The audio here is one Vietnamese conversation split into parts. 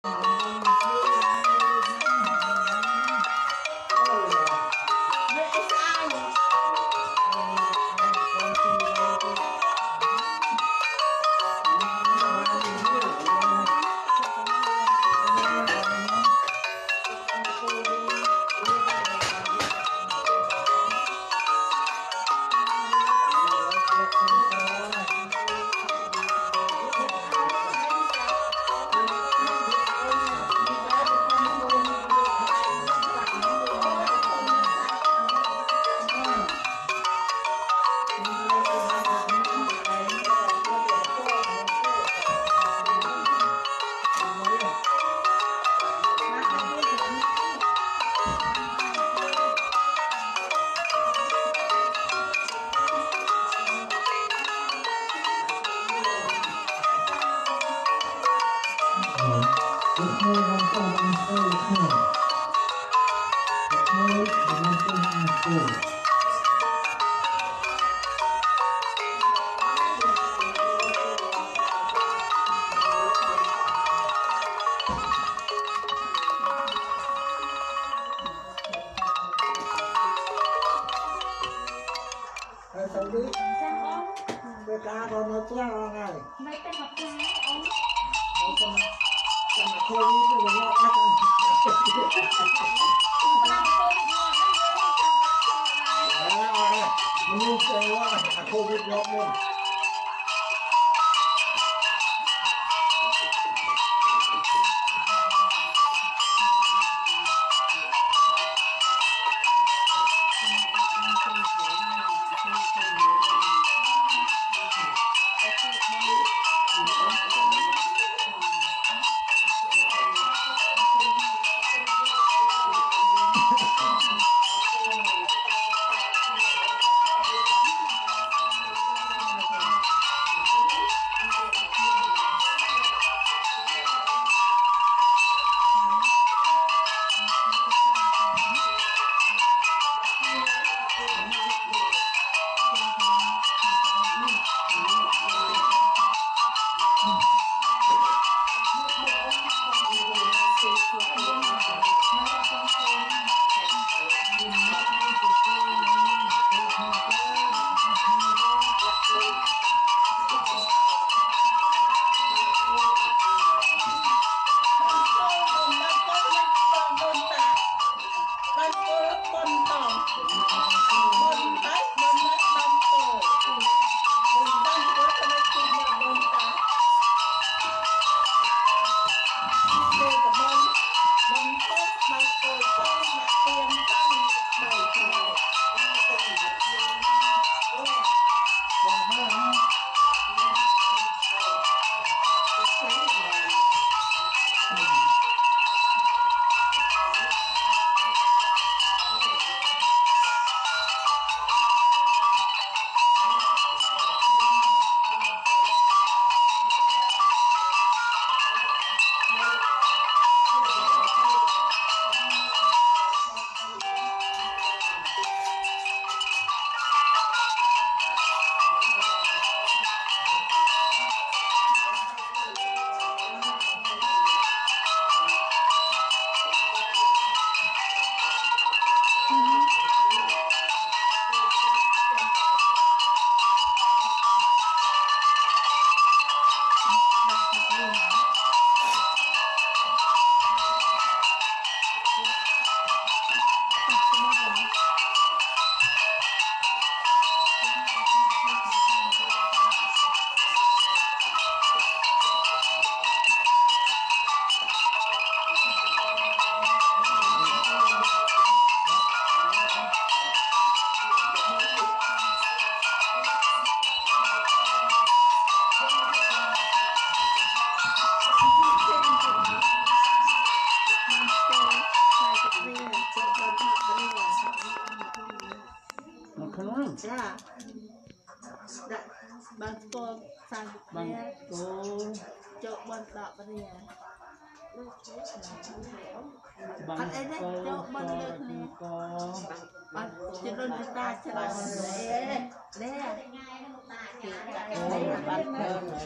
Hãy subscribe cho kênh Ghiền Mì Gõ để không bỏ lỡ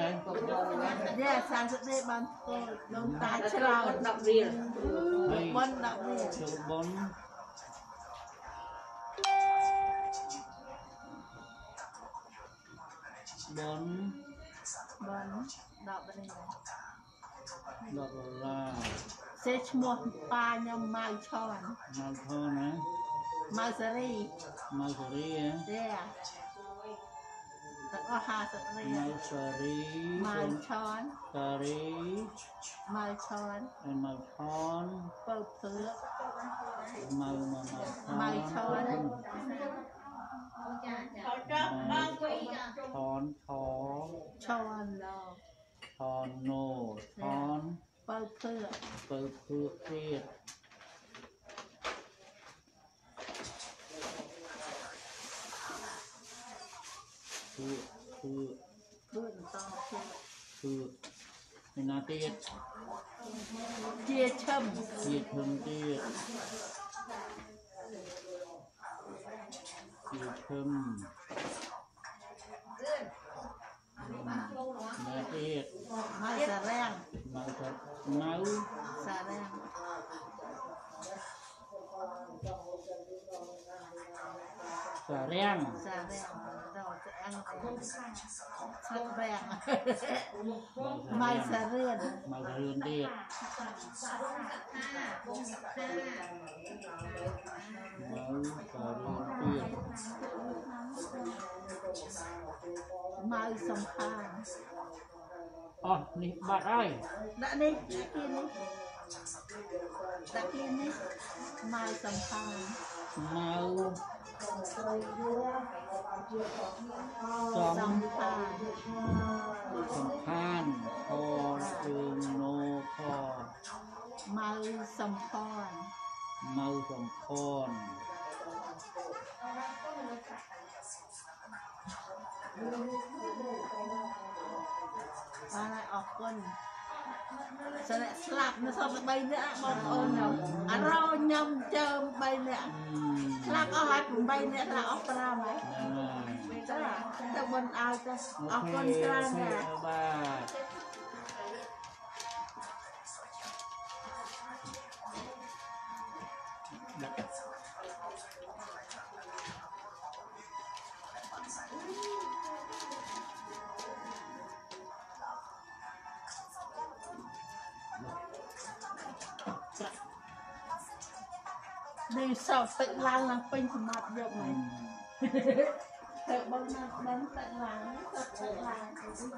này dạ sáng sớm đây bạn tôi đông ta chào đọc riêng bốn đọc riêng số 4 đọc bên này đọc là sẽ một ba nhom mai tròn màu thon á mai sari á dạ có hai sari màu sari mai tròn sari mai tròn màu thon bơ phứa màu mai tròn thon tròn đâu thon nô thon bơ phứa tiết bươn to mình là tiết chia châm tiết thơm tiết là tiết mai xà rang máu xà rang xà rang rồi sẽ ăn sắt rang mai xà rươn tiết mai sông phan nè bạn ơi đã đi đã kia đi mai sông phan mau sông phan kho trường nô kho mai sông phan mau sông con lại ọt con sẽ lại slap nó xong rồi bay nữa bông ôn nào rau nhâm chơm bay nữa slap ở hai cùng bay nữa là ọt ra mấy đó là ta bên ao ta ọt con ra nè đi sau tự lan là pin thì mặt được này tự bông nó tự lan tự lan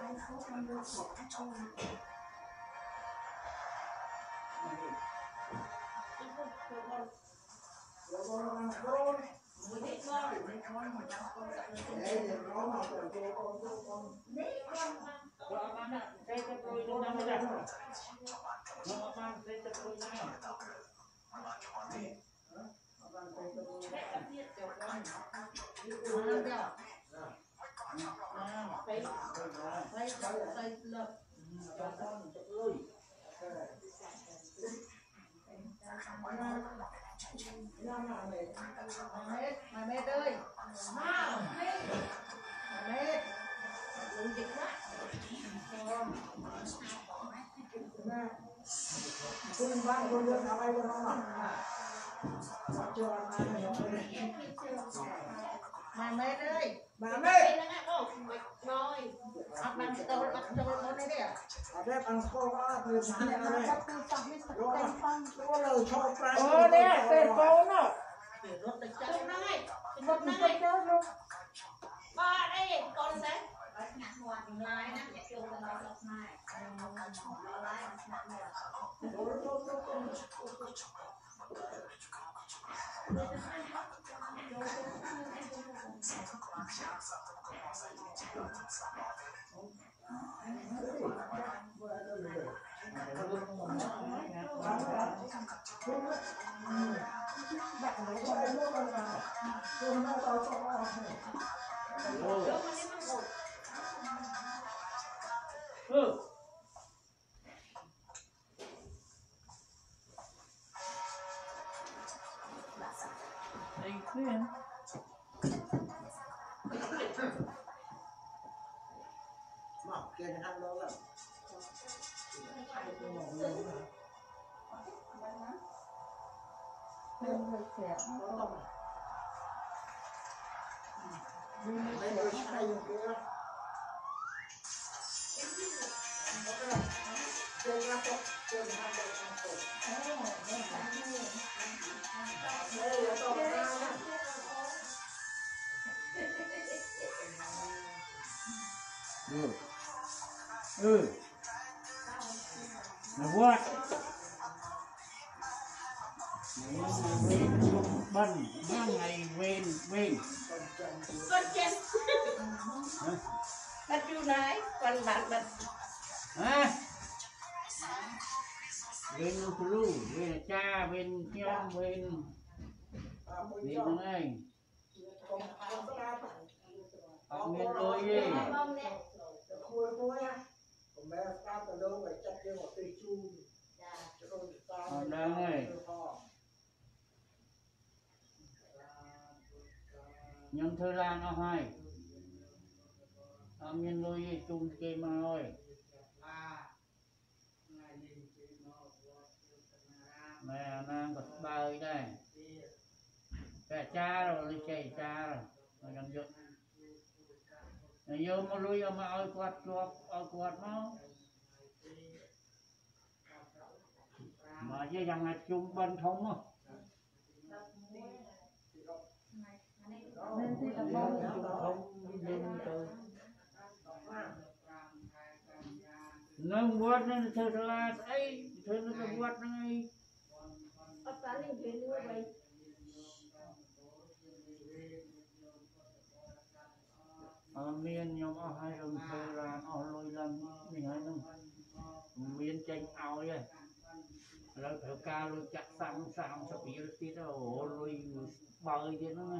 mà mẹ ơi mẹ uống dịch quáคุณบ้านคนเดินอะไรกันบ้างmà mẹ ơi mà mẹ rồi học bằng tàu món này đi à đây bằng cô có từ sáng đến đây có lời cho phải đây tên cô nó một này ba đây con sẽ nhặt hoàn lại nè nhặt vô con nói lọc này lại kia nó ăn đâu rồi Nó vượt bần ba ngày ven con chân bắt chú nói con bạn bật hả ven nó lu ven là cha ven nhom ven này học miền tôi đi đang này nhâm thơ lan nó hay miền tôi đi chung kê mà thôi mẹ nàng bật bơi đây trẻ cha rồi đi chạy cha rồi đang dựng giờ mà lui mà ơi quạt nó mà chứ rằng là chung bên không á nó quạt nó thơ là ấy thơ nó quạt nó ấy miền nhóm ở hai đồng thơ là ở lôi lần mình hai đồng miền tranh áo vậy rồi thợ ca rồi chặt sang sắp bị tí đó rồi bơi thế nó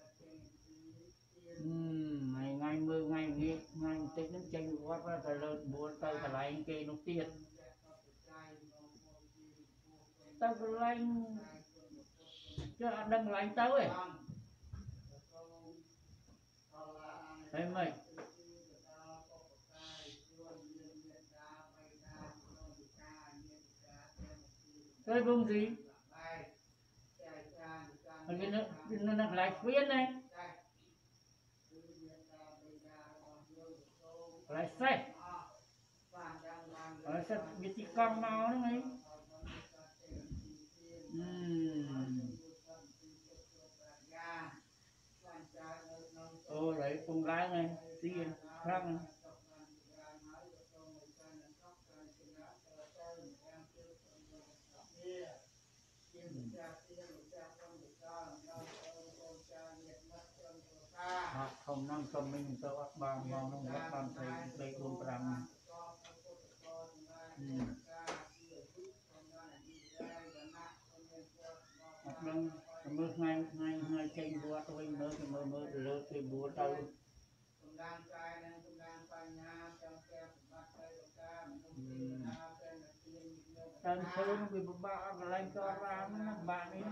ngày mưa ngày nghỉ ngày tết nó tranh quát ra thời lớn buồn tay cả lại kê nó tiệt tao cứ lanh cho anh đâm lạnh tao ấy thấy mày cái bông gì nó lại khuyên này lại xe lại xe bị tí con máu đó mấy đấy con gái này tiền khác này không năng cầm mình tao ấp bàn mong nó bắt bàn thầy đây buông răng đang mưa ngay trên búa tôi mơ lơ cái búa tao tan thơ nó bị ba lại cho ra nó bạn ấy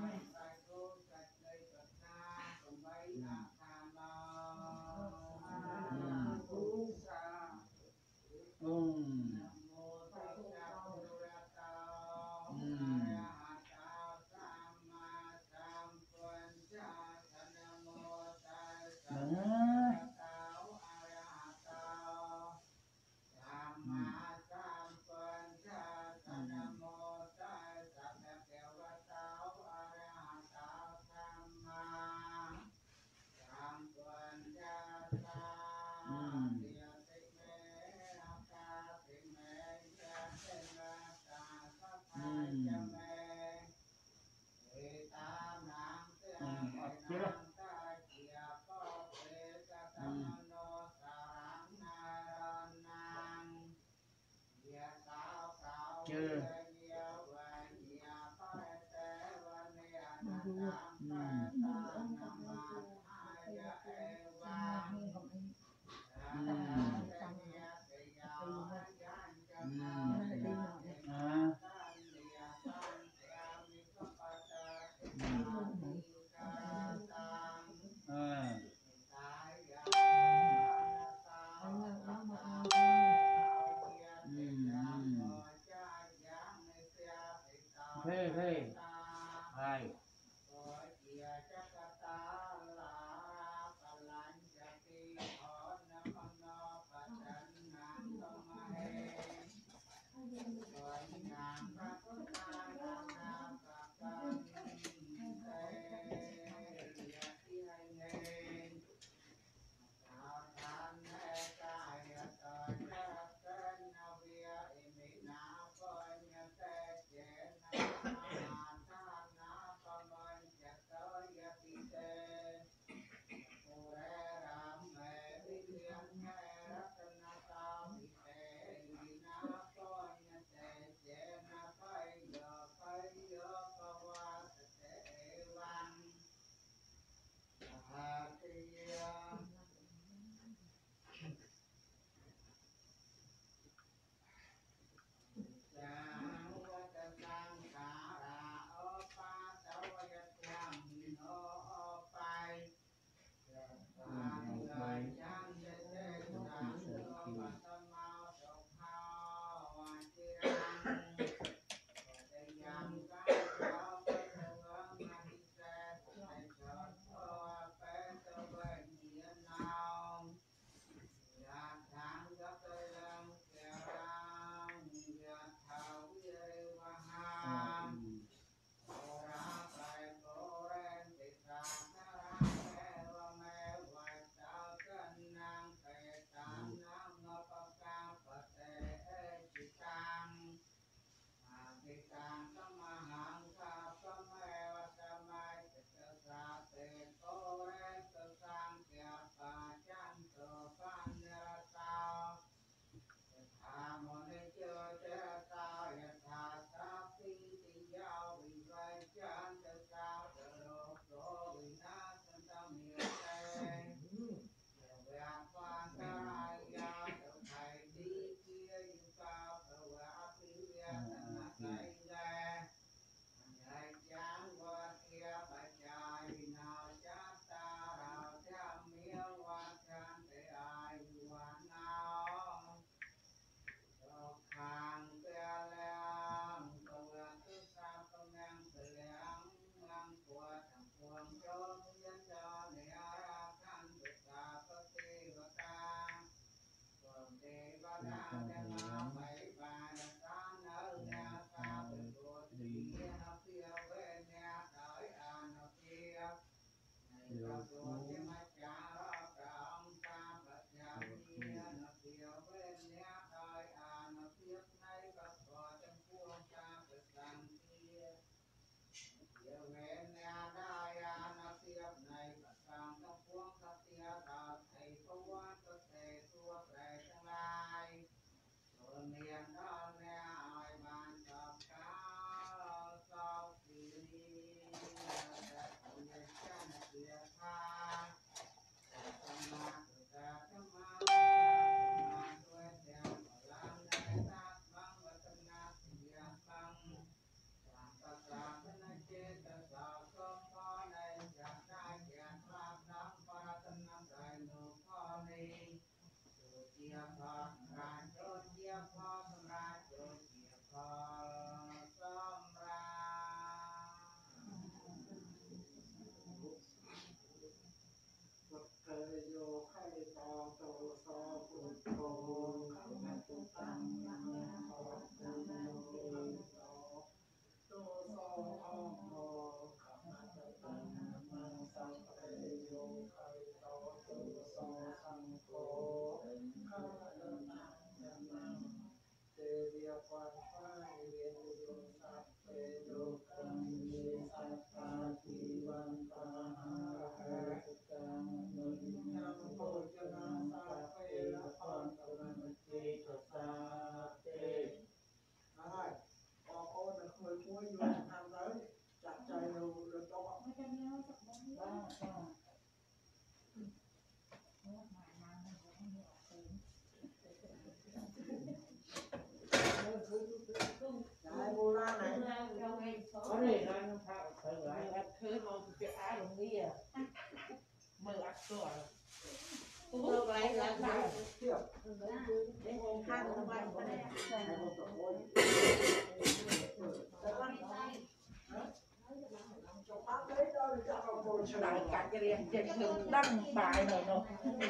riêng trên đường đăng bài rồi nó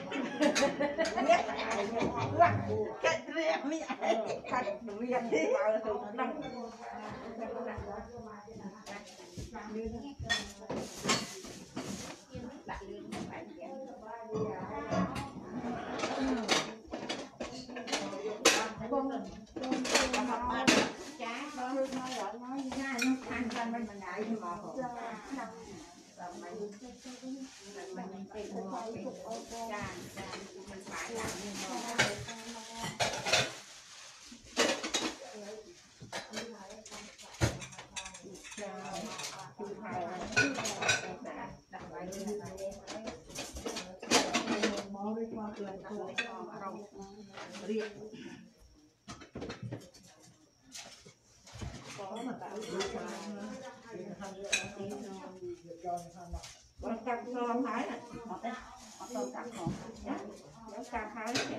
cách riêng mi cách riêng đi vào đường đăng cam xôm hái nè, một cái xôm cam hòn, nhớ cam hái nè,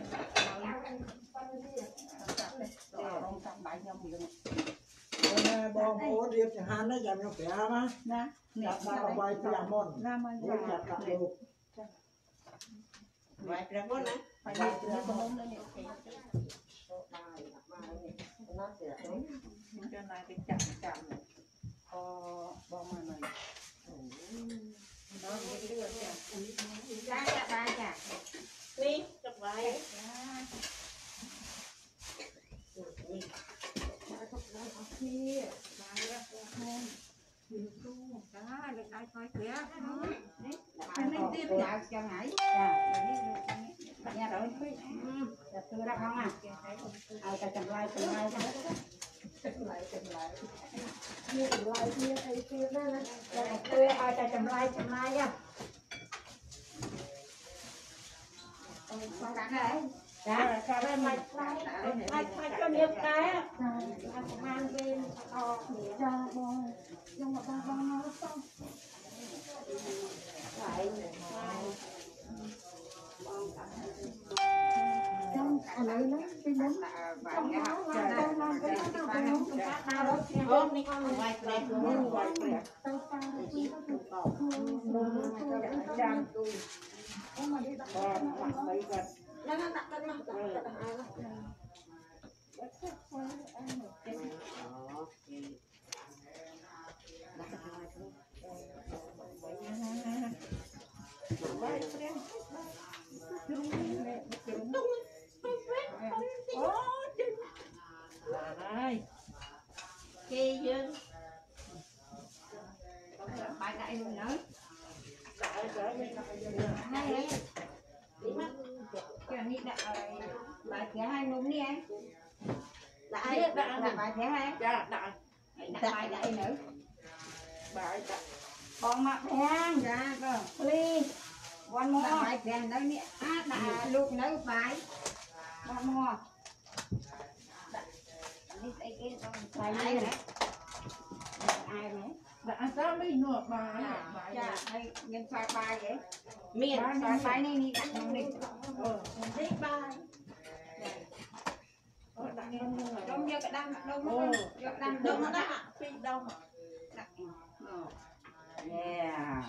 con cam bảy nhau gì nữa. Bom ô điệp chẳng hạn nó giảm nó khỏe mà. Nè, Đặt ra quay phía môn. ra mà Nó chặt cặp được. vậy ra con nè, phải đi từ con nữa nè. Cho này cái chậm này, bom này. Đó cái đưa chả, chả ba chả, đi chụp vậy. Cho ngải nhà rồi tôi đã không à ta chầm lai tôi ta chầm lai nha dạ cho nên mày cho nhiều cái mang bên to cho bò nhưng mà ba nó xong vậy trong anh ấy nó đi muốn trong nó làm cái nó nào cũng ôm đi con ngoài đây luôn ngoài đây tao tao mà đi đặt mấy gần nó đặt cái nó kia dương bài đại luôn nữa hay cái này đã bài thứ hai đúng đi em đại bài thứ hai đại bài đại nữa bài con mặt hang ra cơ ly one more bài đèn đâu nè đã lúc nữa bài one more đi tay kia con bài nữa ai nữa đã sao đi nửa bài dạ đây nhân pha bài vậy miền pha bài này đi đặt nó đi đi bài đông vô cái đâm đông nó đó phi đông yeah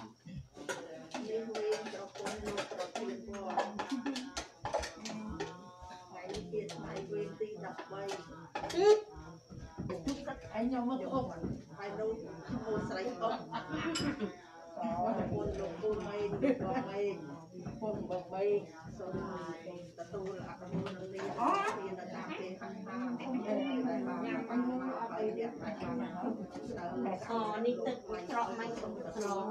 anh nhau mất không ai đâu một sấy không con lục con mây con bậc mây xong tu là con môn đi thì là làm tiền hàng hàng đi tự trọ may trọ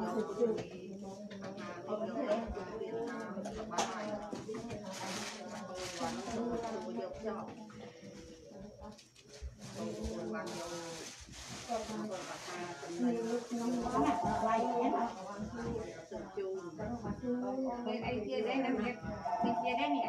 bên kia đấy làm việc bên kia đấy nè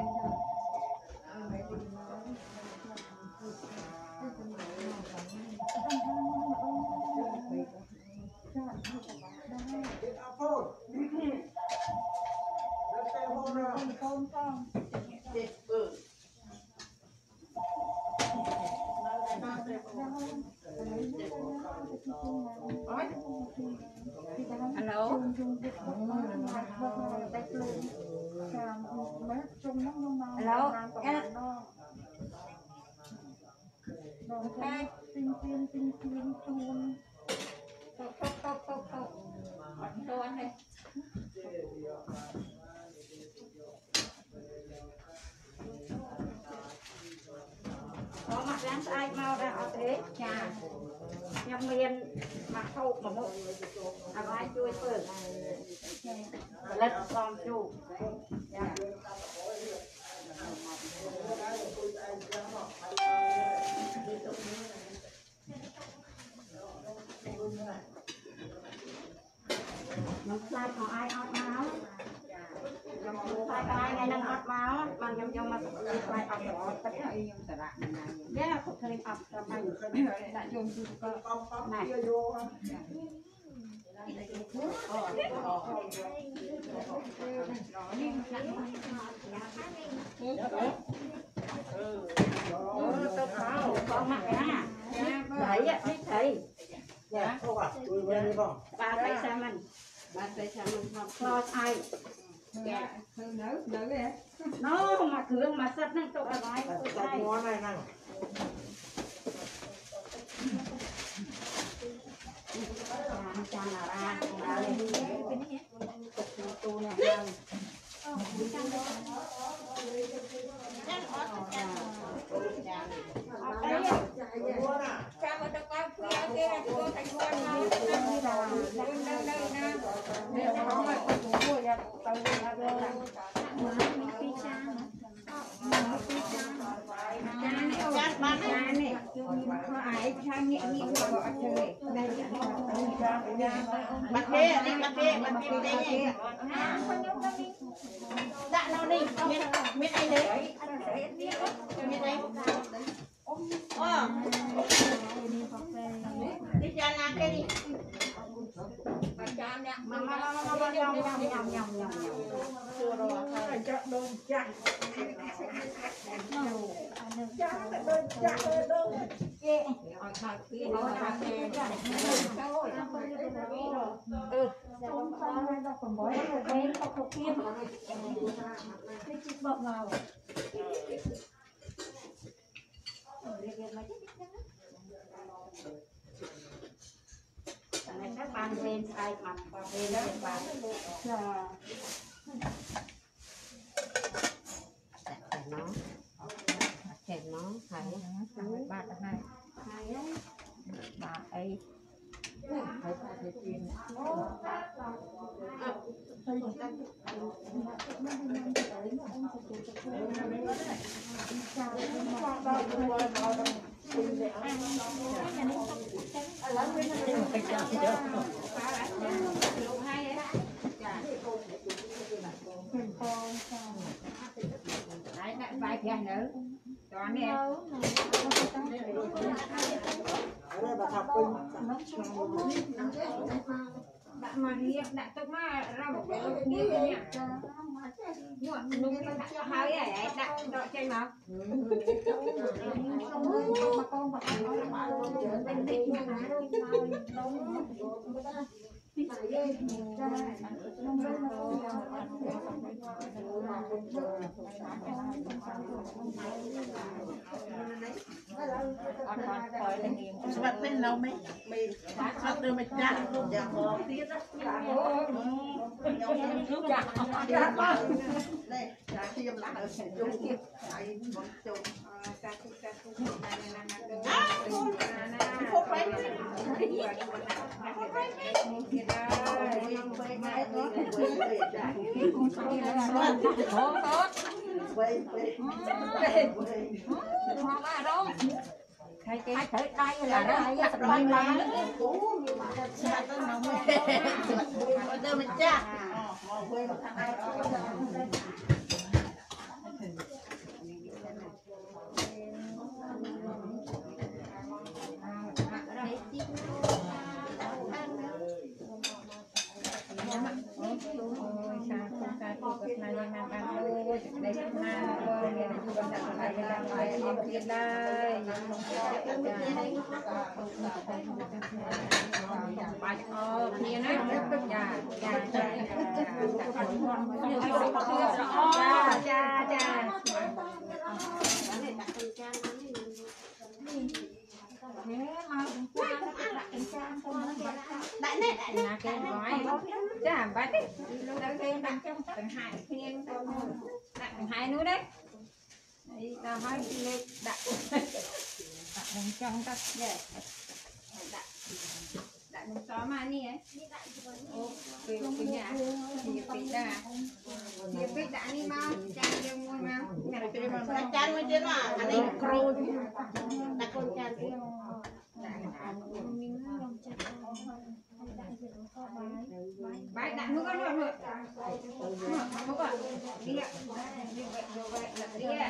Hello. tinh chuông tô anh đây có mặt đang ai mau ra ở thế nhà nhâm miên mà thâu mà một ai chui phở lật con chủ nó sai của ai ót máu sai ngày năng ót máu bằng nhom mà sai ót máu tất cả nhom sẽ lại yeah không thể ót cho mình đã dùng cái này con mặt á thấy á thấy thấy dạ không ạ tôi với đi không ba thấy sao mình học cho ai nấu vậy nó mà thường mà sắp năng tụi nói cái món này năng chàng là ra tu này đã nào đi miếng anh đấy miếng đấy đi cho anh cái đi nhom chưa rồi cho đôi chắc các bạn bên sai mặt và bên bạn chèn nó hay ba hai ba ấy bài kia nữa cho nè đây bà thập bình bạn mà đi đã tôi mà ra một cái lục như thế nhỉ nhưng mà lục đã hơi ấy đã đợi chơi mà con bên đích Sebab ni lau mai satu macam yang dia đây là khi em lại ở sài chung tại bọn chung thầy thử đây là đây là ba ada macam là cái gói chả bắt đi lúc đó thêm đặt trong tầng hai thêm tầng hai nữa đấy đây ta hỏi lên đặt đằng trong ta đặt đằng xó mà đi ấy cái nhà thì cái đã thì cái đã đi mau chăn đi mua mà đặt chăn mới chứ mà anh ấy cừu đặt con chăn bái đặt nước con luôn nước con đi ạ như vậy là đi ạ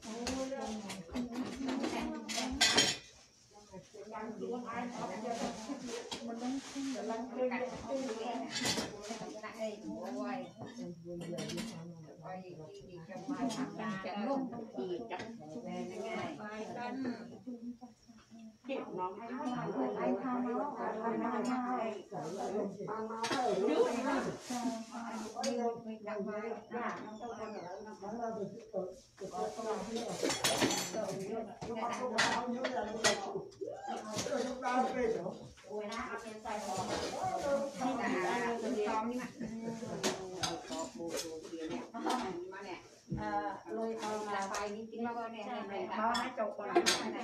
lôi là phải đi tìm nó này này bao hai chục còn lại này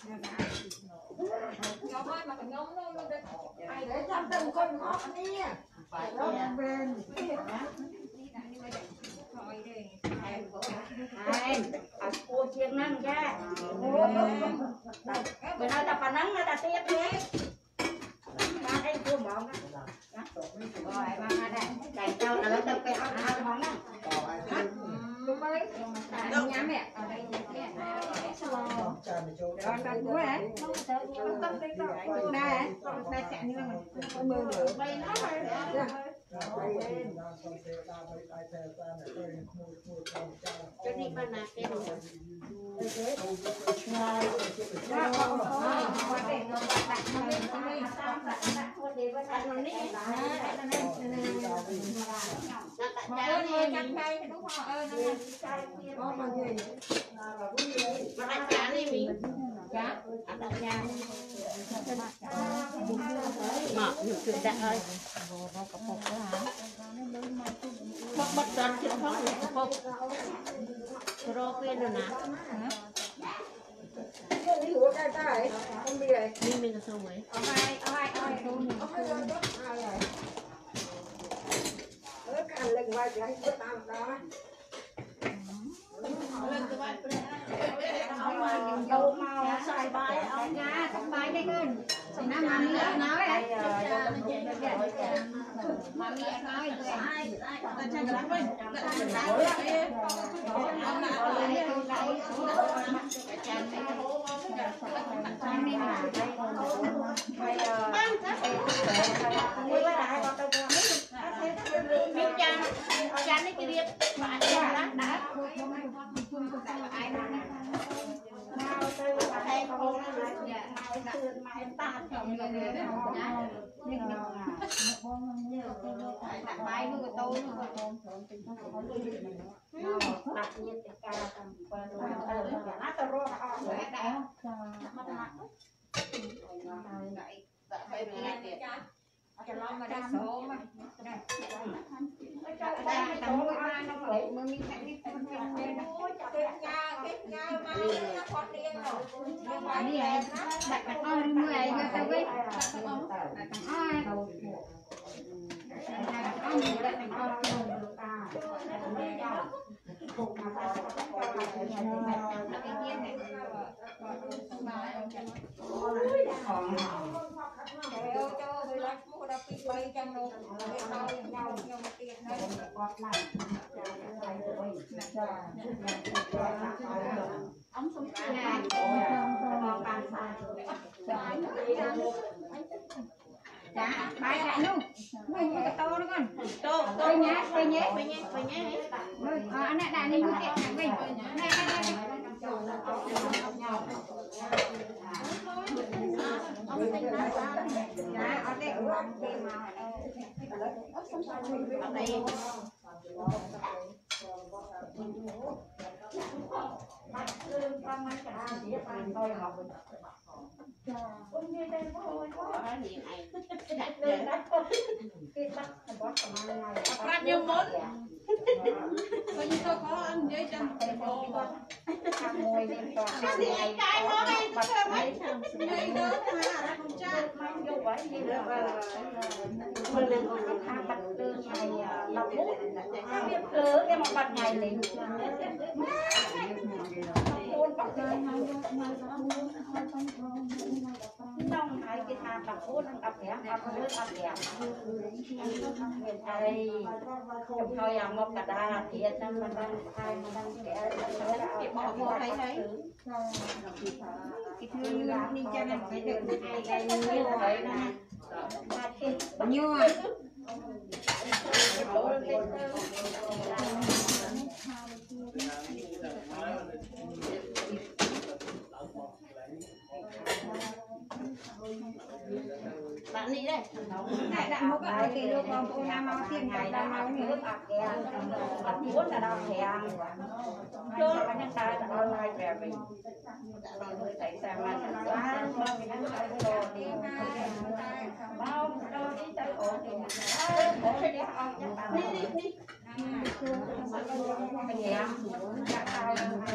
nhóm ơi mà nhóm nó ai để chăm từng con ngót đi phải đó bên cô chiên năng ra bữa nay ta phản nắng nó ta tiếp nhé ba cái cô mỏng rồi ba đây cày trâu là lấy tao cái áo mỏng đó đúng rồi nhà mẹ ở đây mẹ rồi con bố đấy con tâm đây con đây đây chạy như là con mưa nữa bay nó cho đi bên nào cái đồ bật đèn trên phòng phục rồi quên rồi nè đi uống cái tay không đi rồi đi mình là xong rồi cái lần ngoài cái cái tao đó đâu mà xài bài ông nhà không bài đây con năm mà mi nói đấy mà mi nói ai ta chơi lắm mình cha này kia điệp mà đã ai đó nào từ đây con mà em ta chồng người nhưng đặt bài nữa của tôi đặt nhiệt ca tầm qua rồi nó tao rồi đã cái lo mà đã số mà đây tao mua ba nó phải mà mình phải đi phân phân bên cái nhà mà nó còn điên rồi đi này đặt đặt on mua này cho tao biết đặt on ông sống nhà còn bàn dạ bài chạy luôn mình cái to nó con tôi nhé anh đã đi mua tiền hàng mình này ông tính nói sao dạ ở đây cũng làm tiền mà ở đây lương con mấy cả chỉ bàn thôi học cũng như đây thôi có ở điện này đặt đường đó cái bắt có tầm này Phát nhiều món. Coi như tôi có ăn giấy chân cái môi lên toàn cái này có bắt mấy thằng giấy đó mà con trai. mang vô vậy như là mình đang có tham bắt lương này là bút biết lương cái một bắt ngày này buôn bắt cái nông hay cái tham bắt buôn ập hẻm ập lương ập hẻm hiện tại trong thôi một cả đà thiệt nên mình đang hai mình đang kẻ cái bỏ vô thấy thấy cái thương lương đi cho nên phải được hai ngày như vậy nè bao nhiêu à bạn đi đây này đã một cái kỷ lục còn cô nam mau tiền ngày đang mau nước ạc kè bạn muốn là đau kè chưa có nhân tài là online về mình rồi thấy xem mà quá bao cái năng đồ đi bao đồ đi tới ổ thì ổ thì đi học đi đi đi mình em đã tao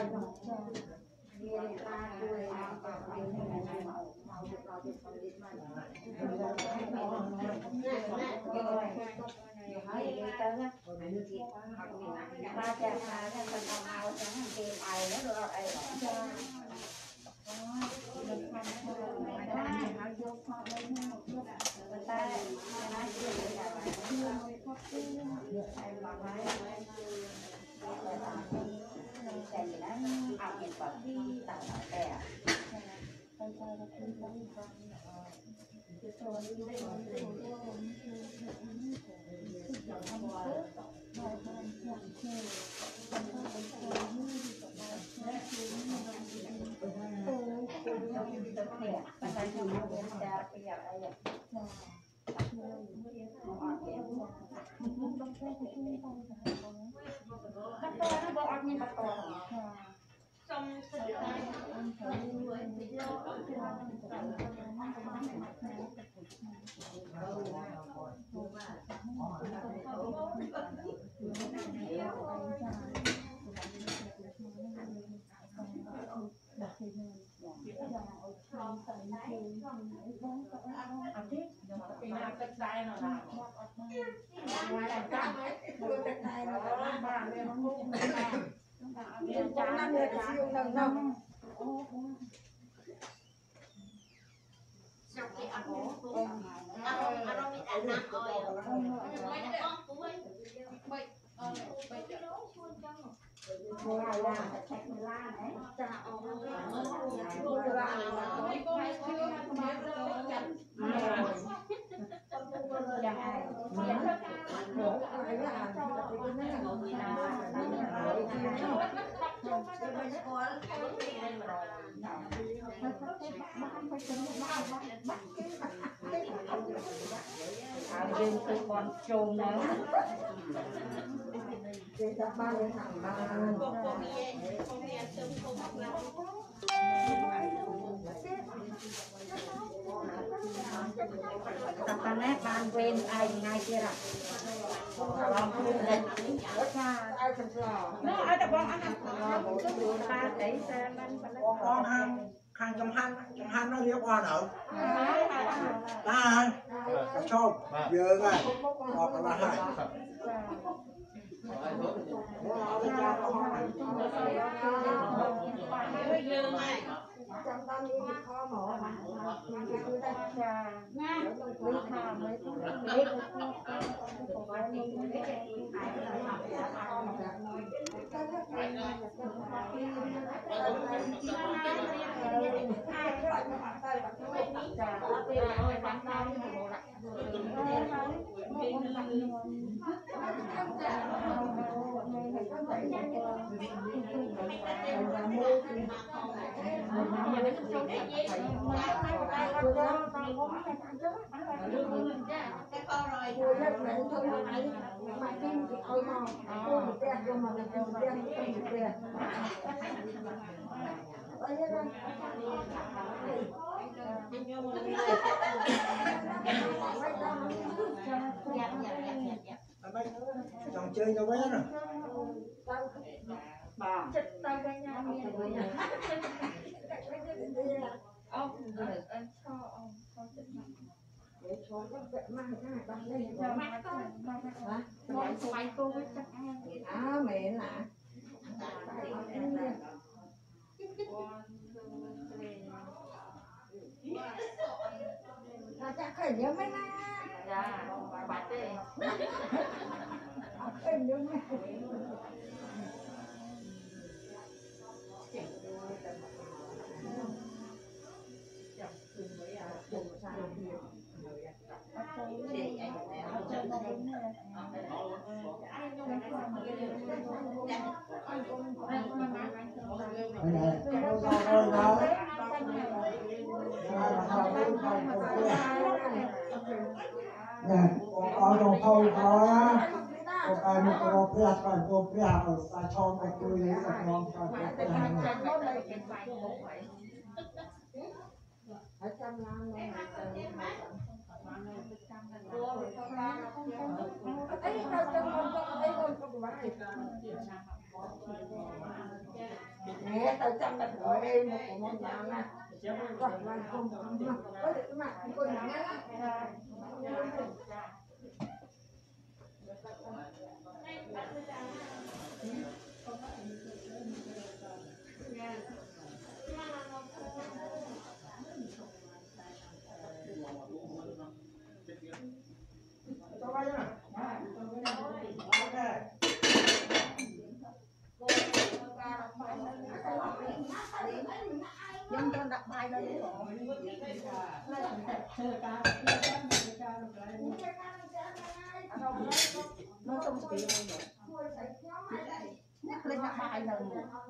riêng từ con trồn nữa ta nét ban quên ai ngay kia rồi nó ở tập con ăn ta để con hàng trăm han nó liếc qua nữa ta chôm giờ này hoặc là hai trong tâm đi kho mỏ mà cứ đặt trà với thà mới lấy Chồng chơi cho bé rồi. Bà. Mẹ nè. Chắc phải nhớ mấy má. Dạ, bà đi. Ở trong thâu có cái một cái phiệt còn một phiệt ở xa trong cái túi lấy ở trong cái Nè, tao chăm đặt gọi em một của món nào nè. Rồi, làm không có được mà cô nhỏ á. Dân con đặt bài lên nó không chịu nhắc lên đặt bài lần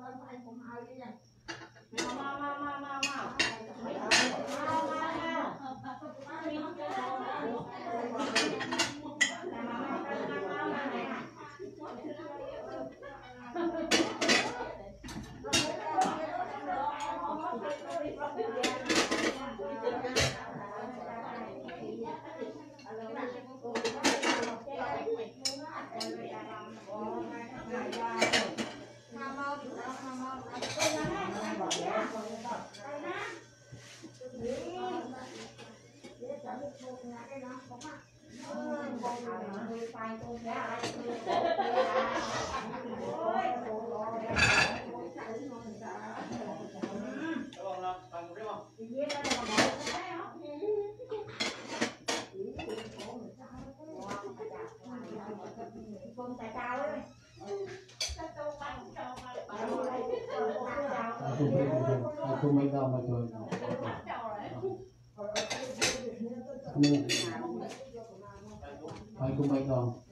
không mấy đâu mà rồi không mấy đâu